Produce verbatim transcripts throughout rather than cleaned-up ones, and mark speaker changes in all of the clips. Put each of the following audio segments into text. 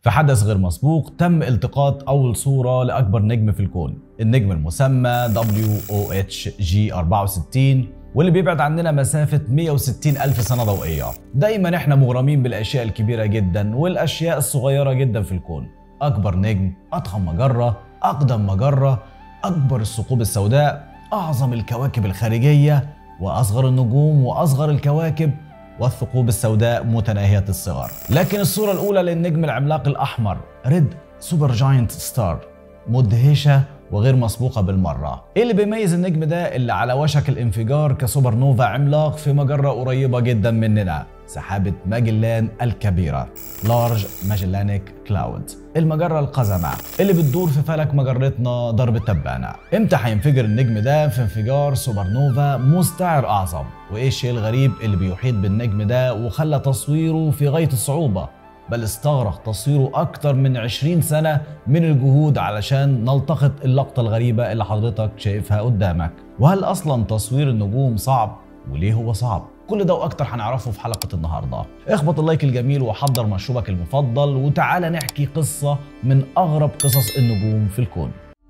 Speaker 1: في حدث غير مسبوق تم التقاط أول صورة لأكبر نجم في الكون، النجم المسمى دبليو أو إتش جي أربعة وستين، واللي بيبعد عننا مسافة مئة وستين ألف سنة ضوئية. دايما احنا مغرمين بالأشياء الكبيرة جدا والأشياء الصغيرة جدا في الكون. أكبر نجم، أضخم مجرة، أقدم مجرة، أكبر الثقوب السوداء، أعظم الكواكب الخارجية، وأصغر النجوم وأصغر الكواكب، والثقوب السوداء متناهية الصغر. لكن الصورة الأولى للنجم العملاق الأحمر ريد سوبر جاينت ستار مدهشة وغير مسبوقة بالمرة. ايه اللي بيميز النجم ده اللي على وشك الانفجار كسوبر نوفا عملاق في مجرة قريبة جدا مننا؟ سحابة ماجلان الكبيرة، لارج ماجلانيك كلاود، المجرة القزمة اللي بتدور في فلك مجرتنا درب التبانة. امتى هينفجر النجم ده؟ في انفجار سوبر نوفا مستعر اعظم. وايه الشيء الغريب اللي بيحيط بالنجم ده وخلى تصويره في غاية الصعوبة، بل استغرق تصويره أكتر من عشرين سنة من الجهود علشان نلتقط اللقطة الغريبة اللي حضرتك شايفها قدامك؟ وهل أصلا تصوير النجوم صعب؟ وليه هو صعب؟ كل ده وأكتر هنعرفه في حلقة النهاردة. اخبط اللايك الجميل وحضر مشروبك المفضل وتعالى نحكي قصة من أغرب قصص النجوم في الكون.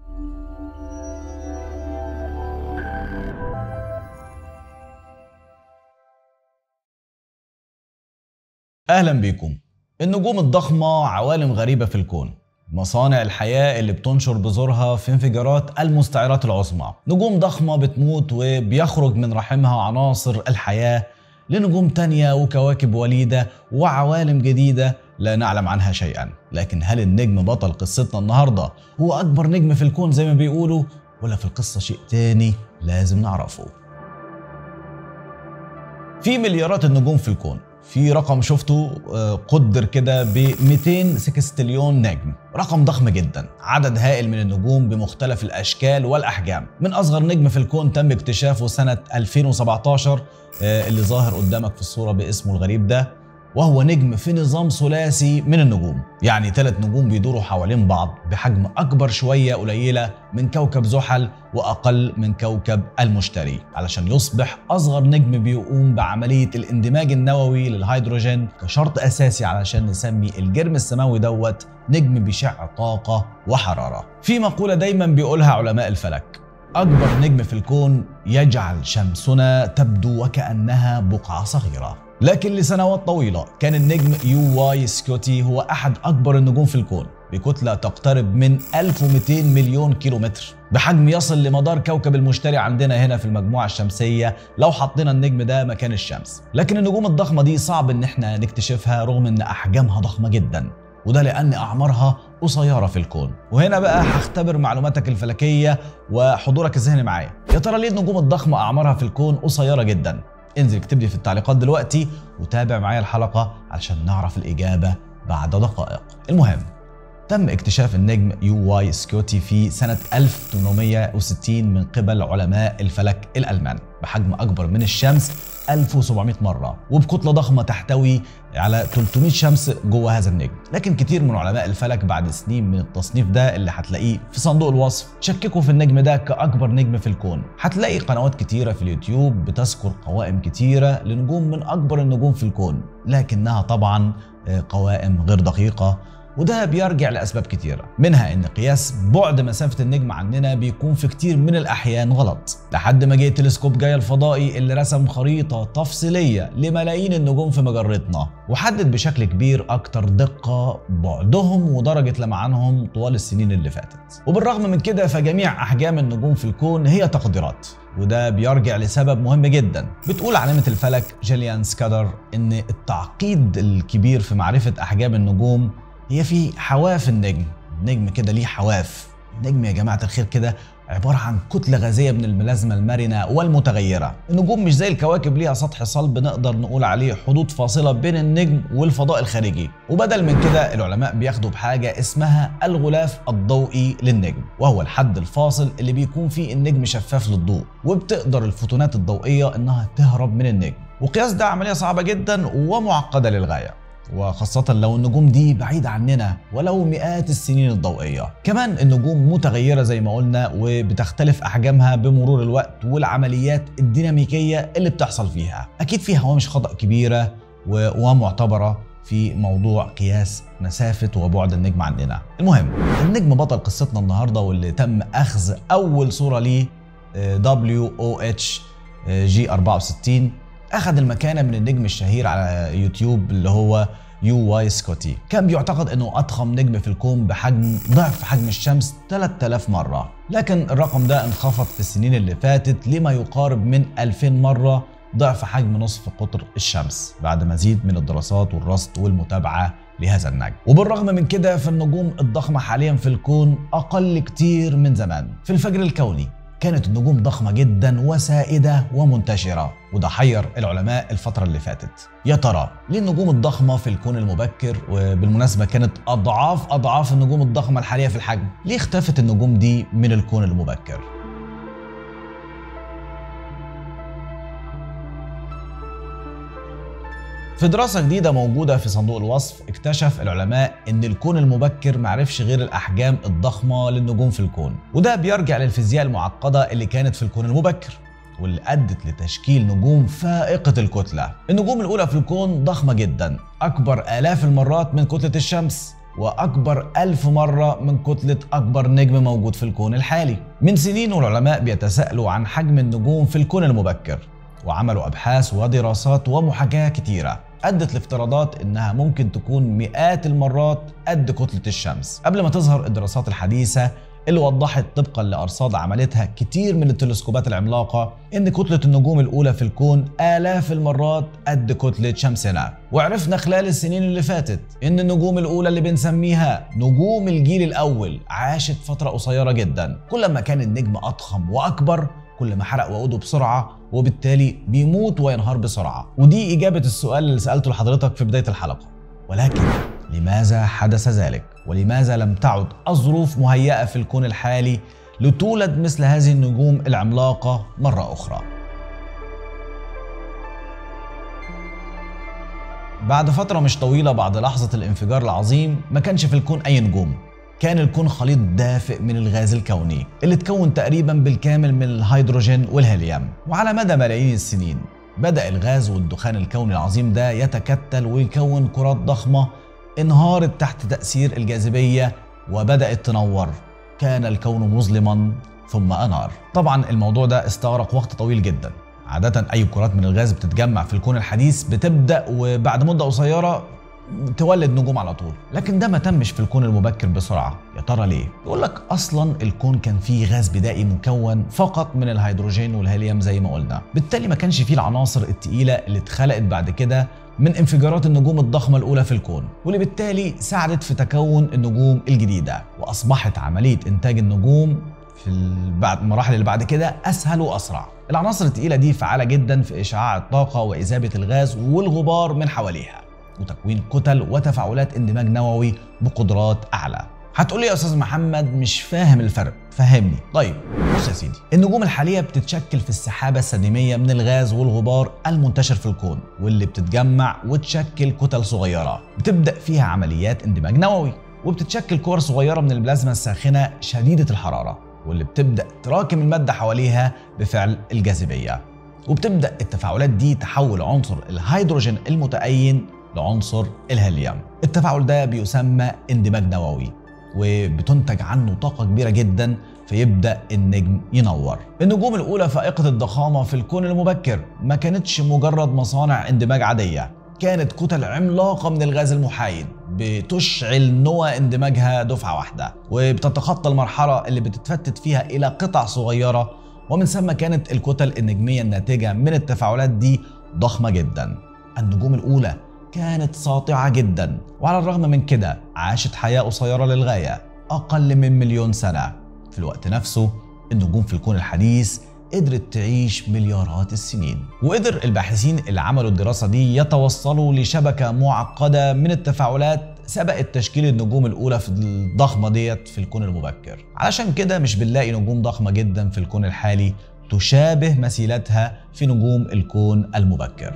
Speaker 1: أهلا بيكم. النجوم الضخمة عوالم غريبة في الكون، مصانع الحياة اللي بتنشر بذورها في انفجارات المستعرات العظمى. نجوم ضخمة بتموت وبيخرج من رحمها عناصر الحياة لنجوم تانية وكواكب وليدة وعوالم جديدة لا نعلم عنها شيئا. لكن هل النجم بطل قصتنا النهاردة هو أكبر نجم في الكون زي ما بيقولوا، ولا في القصة شيء تاني لازم نعرفه؟ في مليارات النجوم في الكون. في رقم شفته قدر كده ب مئتين سكستليون نجم، رقم ضخم جدا. عدد هائل من النجوم بمختلف الاشكال والاحجام. من اصغر نجم في الكون تم اكتشافه سنة ألفين وسبعتاشر اللي ظاهر قدامك في الصورة باسمه الغريب ده، وهو نجم في نظام ثلاثي من النجوم، يعني ثلاث نجوم بيدوروا حوالين بعض بحجم اكبر شويه قليله من كوكب زحل واقل من كوكب المشتري، علشان يصبح اصغر نجم بيقوم بعمليه الاندماج النووي للهيدروجين كشرط اساسي علشان نسمي الجرم السماوي دوت نجم بيشع طاقه وحراره. في مقوله دايما بيقولها علماء الفلك: اكبر نجم في الكون يجعل شمسنا تبدو وكانها بقعه صغيره. لكن لسنوات طويلة كان النجم يو واي سكوتي هو أحد أكبر النجوم في الكون، بكتلة تقترب من ألف ومئتين مليون كيلومتر، بحجم يصل لمدار كوكب المشتري عندنا هنا في المجموعة الشمسية لو حطينا النجم ده مكان الشمس. لكن النجوم الضخمة دي صعب إن احنا نكتشفها رغم إن أحجامها ضخمة جدا، وده لأن أعمارها قصيرة في الكون. وهنا بقى هختبر معلوماتك الفلكية وحضورك الذهني معايا. يا ترى ليه النجوم الضخمة أعمارها في الكون قصيرة جدا؟ انزل اكتب لي في التعليقات دلوقتي وتابع معايا الحلقة علشان نعرف الإجابة بعد دقائق. المهم، تم اكتشاف النجم يو واي سكوتي في سنة ألف وثمانمئة وستين من قبل علماء الفلك الألمان بحجم أكبر من الشمس ألف وسبعمئة مرة، وبكتلة ضخمة تحتوي على ثلاثمئة شمس جوه هذا النجم. لكن كتير من علماء الفلك بعد سنين من التصنيف ده اللي هتلاقيه في صندوق الوصف شككوا في النجم ده كأكبر نجم في الكون. هتلاقي قنوات كتيرة في اليوتيوب بتذكر قوائم كتيرة لنجوم من أكبر النجوم في الكون، لكنها طبعا قوائم غير دقيقة، وده بيرجع لأسباب كتيرة، منها إن قياس بعد مسافة النجم عننا بيكون في كتير من الأحيان غلط، لحد ما جه التلسكوب جاي الفضائي اللي رسم خريطة تفصيلية لملايين النجوم في مجرتنا، وحدد بشكل كبير أكتر دقة بعدهم ودرجة لمعانهم طوال السنين اللي فاتت. وبالرغم من كده فجميع أحجام النجوم في الكون هي تقديرات، وده بيرجع لسبب مهم جدا. بتقول عالمة الفلك جيليان سكادر إن التعقيد الكبير في معرفة أحجام النجوم هي في حواف النجم. النجم كده ليه حواف. النجم يا جماعة الخير كده عبارة عن كتلة غازية من الملازمة المرنة والمتغيرة. النجوم مش زي الكواكب ليها سطح صلب نقدر نقول عليه حدود فاصلة بين النجم والفضاء الخارجي، وبدل من كده العلماء بياخدوا بحاجة اسمها الغلاف الضوئي للنجم، وهو الحد الفاصل اللي بيكون فيه النجم شفاف للضوء وبتقدر الفوتونات الضوئية انها تهرب من النجم. وقياس ده عملية صعبة جدا ومعقدة للغاية، وخاصة لو النجوم دي بعيدة عننا ولو مئات السنين الضوئية. كمان النجوم متغيرة زي ما قلنا وبتختلف أحجامها بمرور الوقت والعمليات الديناميكية اللي بتحصل فيها. أكيد في هوامش خطأ كبيرة ومعتبرة في موضوع قياس مسافة وبعد النجم عننا. المهم، النجم بطل قصتنا النهارده واللي تم أخذ أول صورة ليه دبليو أو إتش جي أربعة وستين أخذ المكانة من النجم الشهير على يوتيوب اللي هو يو واي سكوتي. كان بيعتقد انه اضخم نجم في الكون بحجم ضعف حجم الشمس ثلاثة آلاف مرة، لكن الرقم ده انخفض في السنين اللي فاتت لما يقارب من ألفين مرة، ضعف حجم نصف قطر الشمس، بعد مزيد من الدراسات والرصد والمتابعة لهذا النجم. وبالرغم من كده فالنجوم الضخمة حاليا في الكون اقل كتير من زمان. في الفجر الكوني كانت النجوم ضخمة جدا وسائدة ومنتشرة، وده حير العلماء الفترة اللي فاتت. يا ترى ليه النجوم الضخمة في الكون المبكر، وبالمناسبة كانت أضعاف أضعاف النجوم الضخمة الحالية في الحجم، ليه اختفت النجوم دي من الكون المبكر؟ في دراسة جديدة موجودة في صندوق الوصف اكتشف العلماء ان الكون المبكر معرفش غير الاحجام الضخمة للنجوم في الكون، وده بيرجع للفيزياء المعقدة اللي كانت في الكون المبكر واللي ادت لتشكيل نجوم فائقة الكتلة. النجوم الاولى في الكون ضخمة جدا، اكبر الاف المرات من كتلة الشمس، واكبر الف مرة من كتلة اكبر نجم موجود في الكون الحالي. من سنين والعلماء بيتساءلوا عن حجم النجوم في الكون المبكر، وعملوا أبحاث ودراسات ومحاكاة كتيرة أدت لافتراضات إنها ممكن تكون مئات المرات قد كتلة الشمس، قبل ما تظهر الدراسات الحديثة اللي وضحت طبقا لأرصاد عملتها كتير من التلسكوبات العملاقة إن كتلة النجوم الأولى في الكون آلاف المرات قد كتلة شمسنا. وعرفنا خلال السنين اللي فاتت إن النجوم الأولى اللي بنسميها نجوم الجيل الأول عاشت فترة قصيرة جدا. كل ما كان النجم أضخم وأكبر كل ما حرق وقوده بسرعة، وبالتالي بيموت وينهار بسرعة. ودي إجابة السؤال اللي سألته لحضرتك في بداية الحلقة. ولكن لماذا حدث ذلك؟ ولماذا لم تعد الظروف مهيئة في الكون الحالي لتولد مثل هذه النجوم العملاقة مرة أخرى؟ بعد فترة مش طويلة بعد لحظة الانفجار العظيم ما كانش في الكون أي نجوم، كان الكون خليط دافئ من الغاز الكوني اللي اتكون تقريبا بالكامل من الهيدروجين والهيليوم. وعلى مدى ملايين السنين بدأ الغاز والدخان الكوني العظيم ده يتكتل ويكون كرات ضخمة انهارت تحت تأثير الجاذبية وبدأت تنور. كان الكون مظلما ثم أنار. طبعا الموضوع ده استغرق وقت طويل جدا. عادة أي كرات من الغاز بتتجمع في الكون الحديث بتبدأ وبعد مدة قصيرة تولد نجوم على طول، لكن ده ما تمش في الكون المبكر بسرعة. يا ترى ليه؟ يقول لك أصلا الكون كان فيه غاز بدائي مكون فقط من الهيدروجين والهيليوم زي ما قلنا، بالتالي ما كانش فيه العناصر التقيلة اللي اتخلقت بعد كده من انفجارات النجوم الضخمة الأولى في الكون، واللي بالتالي ساعدت في تكون النجوم الجديدة. وأصبحت عملية إنتاج النجوم في بعد المراحل اللي بعد كده أسهل وأسرع. العناصر التقيلة دي فعالة جدا في إشعاع الطاقة وإذابة الغاز والغبار من حواليها، وتكوين كتل وتفاعلات اندماج نووي بقدرات اعلى. هتقولي يا استاذ محمد مش فاهم الفرق، فهمني. طيب بص يا سيدي، النجوم الحاليه بتتشكل في السحابه السديميه من الغاز والغبار المنتشر في الكون، واللي بتتجمع وتشكل كتل صغيره بتبدا فيها عمليات اندماج نووي، وبتتشكل كور صغيره من البلازما الساخنه شديده الحراره، واللي بتبدا تراكم الماده حواليها بفعل الجاذبيه، وبتبدا التفاعلات دي تحول عنصر الهيدروجين المتأين لعنصر الهيليوم. التفاعل ده بيسمى اندماج نووي، وبتنتج عنه طاقة كبيرة جدا فيبدأ النجم ينور. النجوم الأولى فائقة الضخامة في الكون المبكر ما كانتش مجرد مصانع اندماج عادية، كانت كتل عملاقة من الغاز المحايد بتشعل نوى اندماجها دفعة واحدة، وبتتخطى المرحلة اللي بتتفتت فيها إلى قطع صغيرة، ومن ثم كانت الكتل النجمية الناتجة من التفاعلات دي ضخمة جدا. النجوم الأولى كانت ساطعة جدا، وعلى الرغم من كده عاشت حياة قصيرة للغاية، أقل من مليون سنة. في الوقت نفسه النجوم في الكون الحديث قدرت تعيش مليارات السنين. وقدر الباحثين اللي عملوا الدراسة دي يتوصلوا لشبكة معقدة من التفاعلات سبقت تشكيل النجوم الأولى في الضخمة ديت في الكون المبكر. علشان كده مش بنلاقي نجوم ضخمة جدا في الكون الحالي تشابه مثيلتها في نجوم الكون المبكر.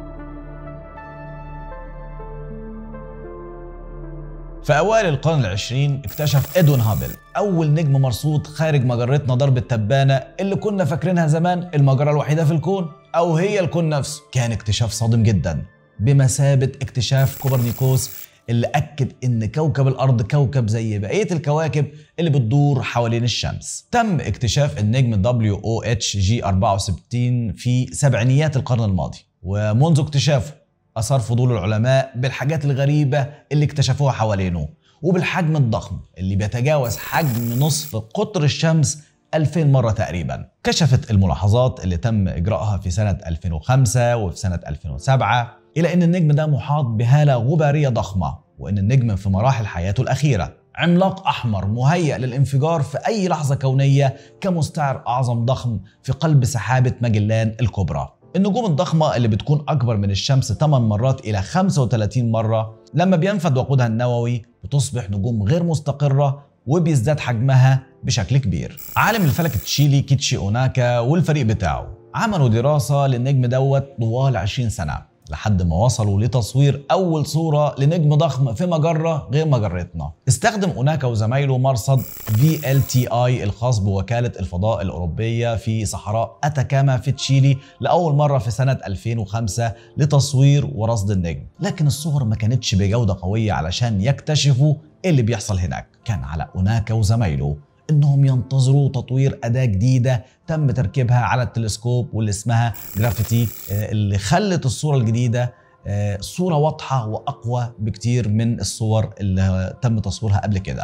Speaker 1: في أوائل القرن العشرين اكتشف إدوين هابل أول نجم مرصود خارج مجرتنا درب التبانة اللي كنا فاكرينها زمان المجرة الوحيدة في الكون أو هي الكون نفسه. كان اكتشاف صادم جدا، بمثابة اكتشاف كوبرنيكوس اللي أكد إن كوكب الأرض كوكب زي بقية الكواكب اللي بتدور حوالين الشمس. تم اكتشاف النجم دبليو أو إتش جي أربعة وستين في سبعينيات القرن الماضي، ومنذ اكتشافه أثار فضول العلماء بالحاجات الغريبة اللي اكتشفوها حوالينه، وبالحجم الضخم اللي بيتجاوز حجم نصف قطر الشمس ألفين مرة تقريبا. كشفت الملاحظات اللي تم إجراءها في سنة ألفين وخمسة وفي سنة ألفين وسبعة إلى أن النجم ده محاط بهالة غبارية ضخمة، وأن النجم في مراحل حياته الأخيرة عملاق أحمر مهيأ للانفجار في أي لحظة كونية كمستعر أعظم ضخم في قلب سحابة ماجلان الكبرى. النجوم الضخمة اللي بتكون أكبر من الشمس ثمان مرات إلى خمسة وثلاثين مرة لما بينفد وقودها النووي بتصبح نجوم غير مستقرة وبيزداد حجمها بشكل كبير. عالم الفلك التشيلي كيتشي أوناكا والفريق بتاعه عملوا دراسة للنجم دوت طوال عشرين سنة لحد ما وصلوا لتصوير أول صورة لنجم ضخم في مجرة غير مجرتنا. استخدم أوناكا وزمايله مرصد في إل تي آي الخاص بوكالة الفضاء الأوروبية في صحراء أتاكاما في تشيلي لأول مرة في سنة ألفين وخمسة لتصوير ورصد النجم، لكن الصور ما كانتش بجودة قوية علشان يكتشفوا إيه اللي بيحصل هناك. كان على أوناكا وزمايله انهم ينتظروا تطوير اداة جديدة تم تركيبها على التلسكوب واللي اسمها جرافيتي، اللي خلت الصورة الجديدة صورة واضحة واقوى بكتير من الصور اللي تم تصويرها قبل كده.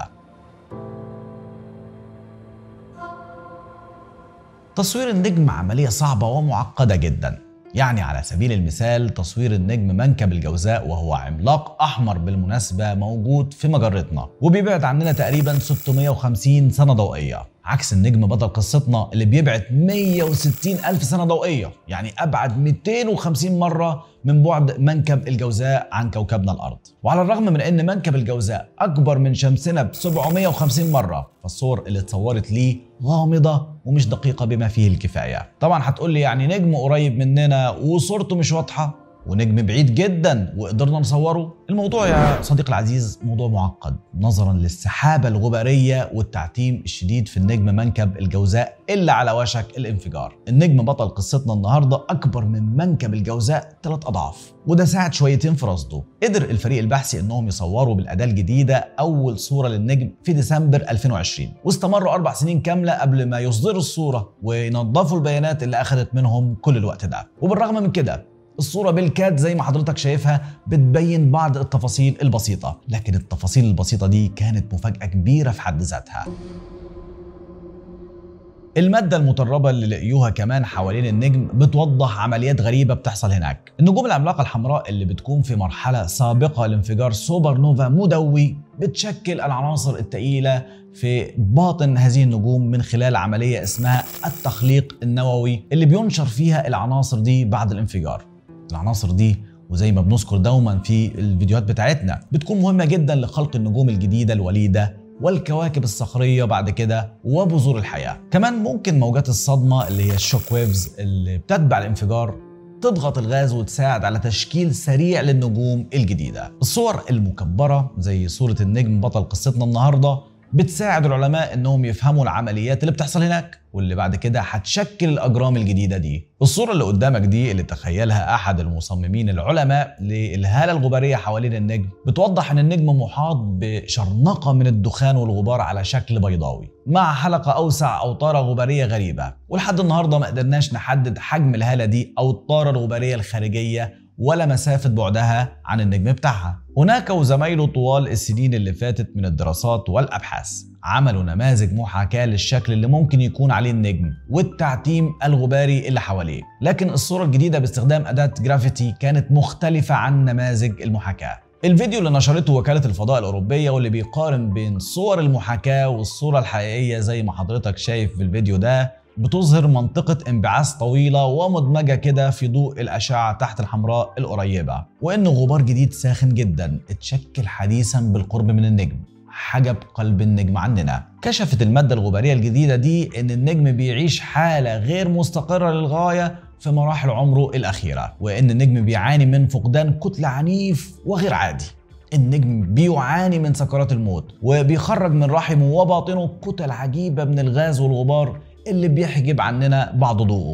Speaker 1: تصوير النجم عملية صعبة ومعقدة جدا. يعني على سبيل المثال تصوير النجم منكب الجوزاء، وهو عملاق أحمر بالمناسبة موجود في مجرتنا وبيبعد عننا تقريبا ستمائة وخمسين سنة ضوئية، عكس النجم بطل قصتنا اللي بيبعد مائة وستين ألف سنة ضوئية، يعني أبعد مئتين وخمسين مرة من بعد منكب الجوزاء عن كوكبنا الأرض. وعلى الرغم من أن منكب الجوزاء أكبر من شمسنا ب سبعمائة وخمسين مرة، فالصور اللي اتصورت ليه غامضة ومش دقيقة بما فيه الكفاية. طبعا هتقول لي يعني نجم قريب مننا وصورته مش واضحة، ونجم بعيد جدا وقدرنا نصوره. الموضوع يا صديقي العزيز موضوع معقد نظرا للسحابة الغبارية والتعتيم الشديد في النجم منكب الجوزاء اللي على وشك الانفجار. النجم بطل قصتنا النهاردة أكبر من منكب الجوزاء ثلاث أضعاف، وده ساعد شويتين في رصده. قدر الفريق البحثي انهم يصوروا بالأداة الجديدة أول صورة للنجم في ديسمبر ألفين وعشرين، واستمروا أربع سنين كاملة قبل ما يصدروا الصورة وينظفوا البيانات اللي أخذت منهم كل الوقت ده. وبالرغم من كده الصورة بالكاد زي ما حضرتك شايفها بتبين بعض التفاصيل البسيطة، لكن التفاصيل البسيطة دي كانت مفاجأة كبيرة في حد ذاتها. المادة المتربة اللي لقيوها كمان حوالين النجم بتوضح عمليات غريبة بتحصل هناك. النجوم العملاقة الحمراء اللي بتكون في مرحلة سابقة لانفجار سوبر نوفا مدوي بتشكل العناصر الثقيلة في باطن هذه النجوم من خلال عملية اسمها التخليق النووي اللي بينشر فيها العناصر دي بعد الانفجار. العناصر دي وزي ما بنذكر دوما في الفيديوهات بتاعتنا بتكون مهمة جدا لخلق النجوم الجديدة الوليدة والكواكب الصخرية بعد كده وبذور الحياة. كمان ممكن موجات الصدمة اللي هي الشوك ويفز اللي بتتبع الانفجار تضغط الغاز وتساعد على تشكيل سريع للنجوم الجديدة. الصور المكبرة زي صورة النجم بطل قصتنا النهاردة بتساعد العلماء انهم يفهموا العمليات اللي بتحصل هناك واللي بعد كده هتشكل الاجرام الجديده دي. الصوره اللي قدامك دي اللي تخيلها احد المصممين العلماء للهاله الغباريه حوالين النجم بتوضح ان النجم محاط بشرنقه من الدخان والغبار على شكل بيضاوي مع حلقه اوسع او طاره غباريه غريبه، ولحد النهارده ما قدرناش نحدد حجم الهاله دي او الطاره الغباريه الخارجيه ولا مسافة بعدها عن النجم بتاعها. هناك وزمايله طوال السنين اللي فاتت من الدراسات والأبحاث عملوا نماذج محاكاة للشكل اللي ممكن يكون عليه النجم والتعتيم الغباري اللي حواليه، لكن الصورة الجديدة باستخدام أداة جرافيتي كانت مختلفة عن نماذج المحاكاة. الفيديو اللي نشرته وكالة الفضاء الأوروبية واللي بيقارن بين صور المحاكاة والصورة الحقيقية زي ما حضرتك شايف في الفيديو ده بتظهر منطقة انبعاث طويلة ومدمجة كده في ضوء الأشعة تحت الحمراء القريبة، وإن غبار جديد ساخن جدا اتشكل حديثا بالقرب من النجم حجب قلب النجم عننا. كشفت المادة الغبارية الجديدة دي إن النجم بيعيش حالة غير مستقرة للغاية في مراحل عمره الأخيرة، وإن النجم بيعاني من فقدان كتلة عنيف وغير عادي. النجم بيعاني من سكرات الموت وبيخرج من رحمه وباطنه كتل عجيبة من الغاز والغبار اللي بيحجب عننا بعض ضوءه.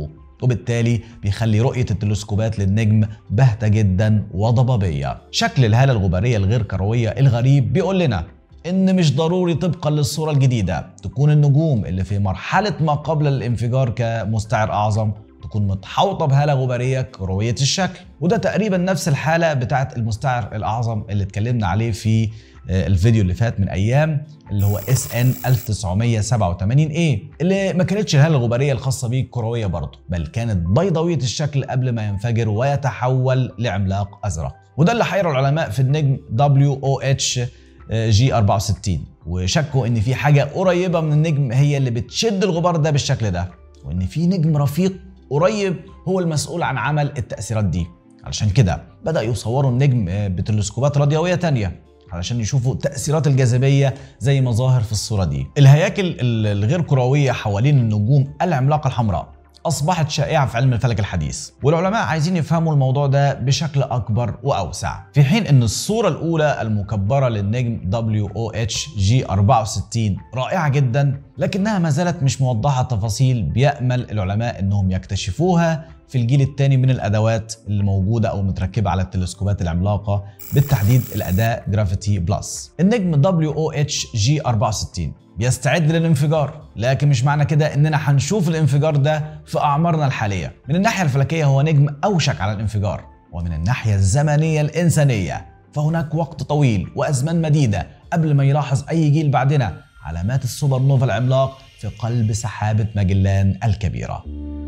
Speaker 1: وبالتالي بيخلي رؤية التلسكوبات للنجم باهتة جدا وضبابية. شكل الهالة الغبارية الغير كروية الغريب بيقول لنا إن مش ضروري طبقا للصورة الجديدة تكون النجوم اللي في مرحلة ما قبل الانفجار كمستعر أعظم تكون متحوطة بهالة غبارية كروية الشكل، وده تقريبا نفس الحالة بتاعت المستعر الأعظم اللي اتكلمنا عليه في الفيديو اللي فات من أيام، اللي هو إس إن ألف وتسعمية سبعة وتمانين إيه، اللي ما كانتش الهالة الغبارية الخاصة بيه كروية برضه، بل كانت بيضاوية الشكل قبل ما ينفجر ويتحول لعملاق أزرق. وده اللي حير العلماء في النجم دبليو أو إتش جي أربعة وستين، وشكوا إن في حاجة قريبة من النجم هي اللي بتشد الغبار ده بالشكل ده، وإن في نجم رفيق قريب هو المسؤول عن عمل التأثيرات دي. علشان كده بدأ يصوروا النجم بتلسكوبات راديوية تانية علشان يشوفوا تأثيرات الجاذبية زي ما ظاهر في الصورة دي. الهياكل الغير كروية حوالين النجوم العملاقة الحمراء أصبحت شائعة في علم الفلك الحديث، والعلماء عايزين يفهموا الموضوع ده بشكل أكبر وأوسع، في حين إن الصورة الأولى المكبرة للنجم دبليو أو إتش جي أربعة وستين رائعة جدا، لكنها ما زالت مش موضحة تفاصيل بيأمل العلماء إنهم يكتشفوها في الجيل الثاني من الأدوات اللي موجودة أو متركبة على التلسكوبات العملاقة، بالتحديد الأداة جرافيتي بلس. النجم دبليو أو إتش جي أربعة وستين بيستعد للانفجار، لكن مش معنى كده اننا هنشوف الانفجار ده في اعمارنا الحاليه. من الناحيه الفلكيه هو نجم اوشك على الانفجار، ومن الناحيه الزمنيه الانسانيه فهناك وقت طويل وازمان مديده قبل ما يلاحظ اي جيل بعدنا علامات السوبر نوفا العملاق في قلب سحابه ماجلان الكبيره.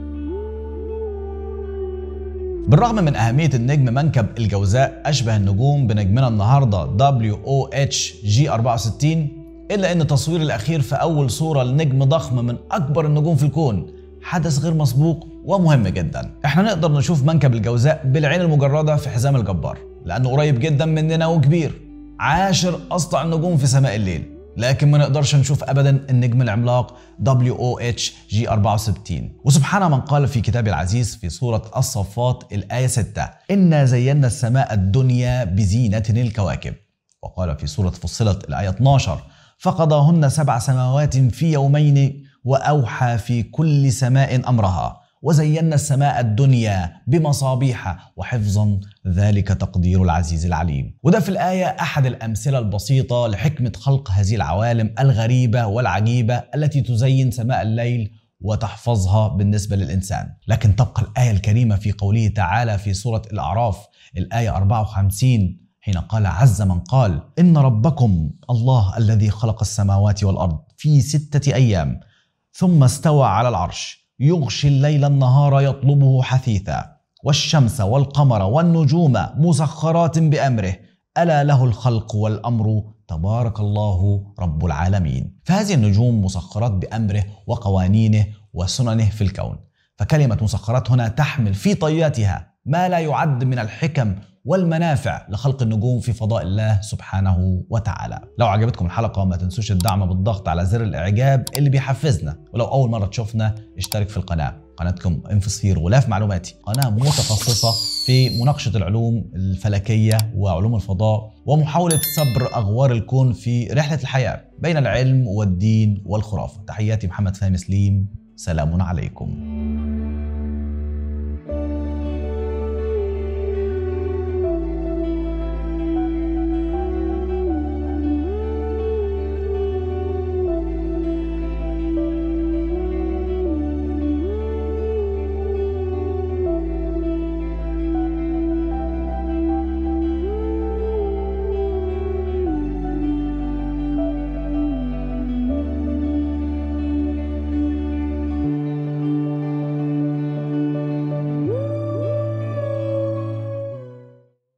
Speaker 1: بالرغم من أهمية النجم منكب الجوزاء أشبه النجوم بنجمنا النهارده دبليو أو إتش جي أربعة وستين، إلا أن التصوير الأخير في أول صورة لنجم ضخم من أكبر النجوم في الكون حدث غير مسبوق ومهم جدا. إحنا نقدر نشوف منكب الجوزاء بالعين المجردة في حزام الجبار لأنه قريب جدا مننا وكبير، عاشر أسطع النجوم في سماء الليل، لكن ما نقدرش نشوف أبدا النجم العملاق دبليو أو إتش جي أربعة وستين. وسبحان من قال في كتابه العزيز في سورة الصفات الآية ستة: إنا زينا السماء الدنيا بزينة الكواكب. وقال في سورة فصلت الآية اتناشر: فقضاهن سبع سماوات في يومين وأوحى في كل سماء أمرها وزينا السماء الدنيا بمصابيح وحفظا ذلك تقدير العزيز العليم. وده في الآية أحد الأمثلة البسيطة لحكمة خلق هذه العوالم الغريبة والعجيبة التي تزين سماء الليل وتحفظها بالنسبة للإنسان. لكن تبقى الآية الكريمة في قوله تعالى في سورة الأعراف الآية أربعة وخمسين حين قال عز من قال: إن ربكم الله الذي خلق السماوات والأرض في ستة أيام ثم استوى على العرش يغشي الليل النهار يطلبه حثيثا والشمس والقمر والنجوم مسخرات بأمره ألا له الخلق والأمر تبارك الله رب العالمين. فهذه النجوم مسخرات بأمره وقوانينه وسننه في الكون، فكلمة مسخرات هنا تحمل في طياتها ما لا يعد من الحكم والمنافع لخلق النجوم في فضاء الله سبحانه وتعالى. لو عجبتكم الحلقة ما تنسوش الدعم بالضغط على زر الإعجاب اللي بيحفزنا، ولو أول مرة تشوفنا اشترك في القناة. قناتكم انفوسفير غلاف معلوماتي، قناة متخصصة في مناقشة العلوم الفلكية وعلوم الفضاء ومحاولة صبر أغوار الكون في رحلة الحياة بين العلم والدين والخرافة. تحياتي محمد فهمي سليم، سلام عليكم.